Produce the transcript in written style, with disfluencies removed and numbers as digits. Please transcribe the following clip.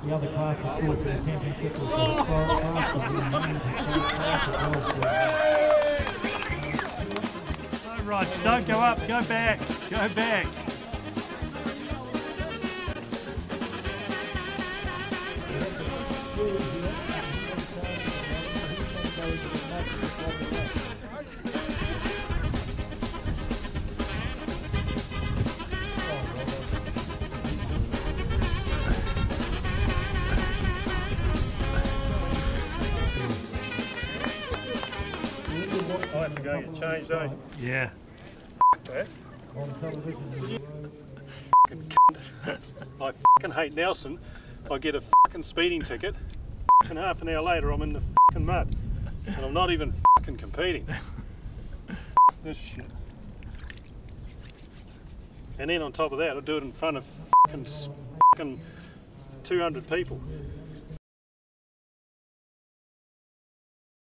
The other class is still for the championship was the historic class. Oh, Rod, don't go up, go back, go back. I have to go get changed, eh? Yeah. That. I fucking hate Nelson. I get a fucking speeding ticket. And half an hour later I'm in the fucking mud. And I'm not even fucking competing. This shit. And then on top of that I do it in front of fucking 200 people.